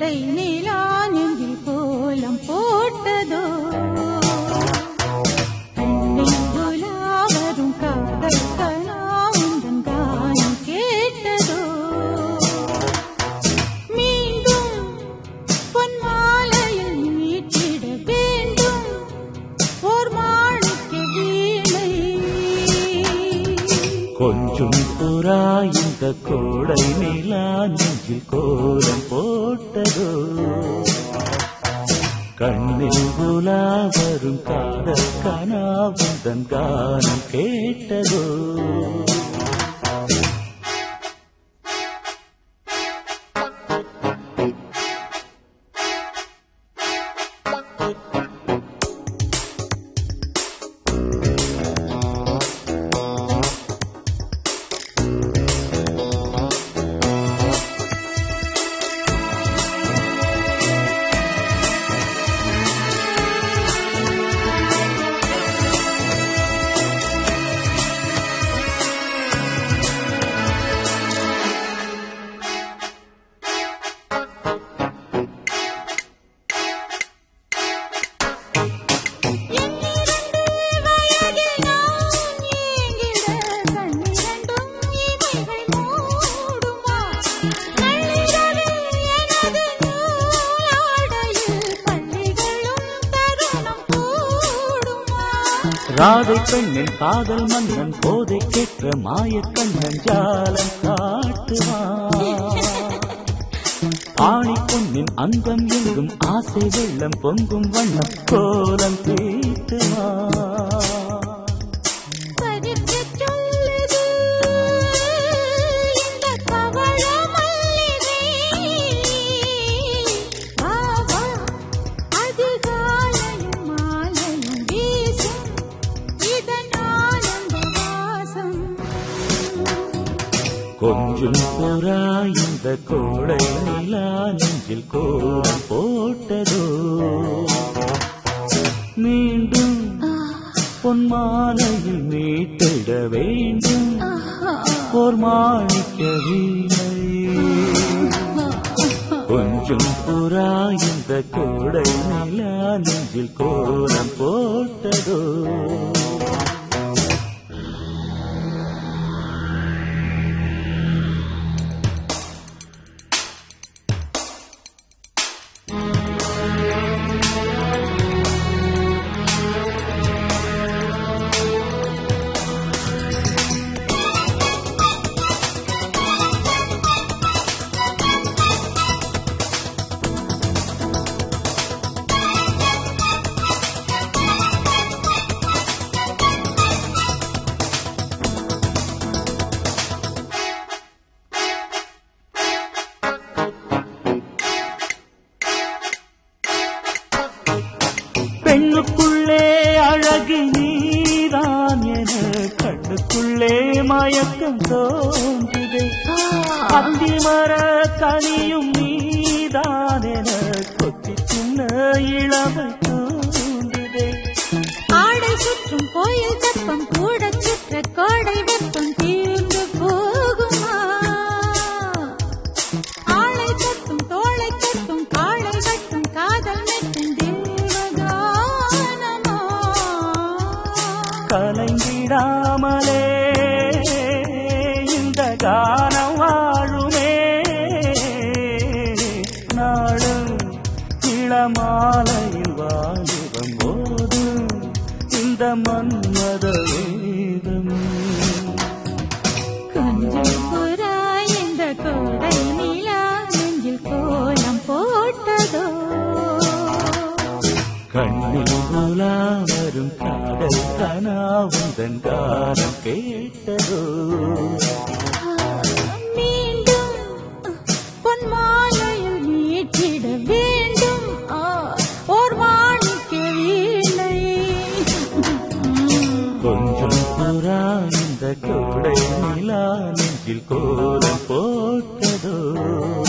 கோடை நிலா நெஞ்சில் கோலம் போட்டதோ கண்ணில் உலாவரும் காதல் கனா உந்தன் கானம் கேட்டதோ மீண்டும் பொன்மாலையில் மீட்டிட வேண்டும் ஓர் மாணிக்க வீணை கொஞ்சம் புறா இந்த கோடை நிலா நெஞ்சில் கோலம் போட்டதோ கண்ணில் உலா வரும் காதல் கனா உந்தன் கானம் கேட்டதோ ராதை பெண்ணின் காதல் மன்னன் போதை கேட்ட மாயக்கண்ணன் ஜாலம் காட்டுவான் ஆணி பொன்னின் அங்கம் எங்கும் ஆசை வெள்ளம் பொங்கும் வண்ணம் கோலம் தீட்டுவான் கொஞ்சம் புறா இந்த கோடை நிலா நெஞ்சில் கோலம் போட்டதோ மீண்டும் பொன்மாலையில் மீட்டிட வேண்டும் ஓர் மாணிக்க வீணை கொஞ்சம் புறா இந்த கோடை நிலா நெஞ்சில் கோலம் போட்டதோ பெண்ணுக்குள்ளே அழகு நீதான் என கண்ணுக்குள்ளே மயக்கம் தோன்றுதே அந்தி மர கனியும் நீதான் என கொத்தி சின்ன இளமை தோன்றுதே ஆடை சுற்றும் கோயில் தப்பம் கூட சுற்ற கோடை வெப்பம் தீர்ந்து போகுமா ஆளை தத்தும் தோளை தத்தும் காளை கட்டும் காதல் நெட்டும் கலைந்திடாமலே இந்த கானம் வாழுமே நாடும் இளமாலையில் வாலிபம் போதும் இந்த மன்மத வேதம் கொஞ்சம் புறா இந்த கோடை நிலா நெஞ்சில் கோலம் போட்டதோ கண்ணில் உலா வரும் காதல் கனா உந்தன் கானம் கேட்டதோ மீண்டும் பொன்மாலையில் மீட்டிட வேண்டும் ஓர் மாணிக்க வீணை கொஞ்சம் புறா இந்த கோடை நிலா நெஞ்சில் கோலம் போட்டதோ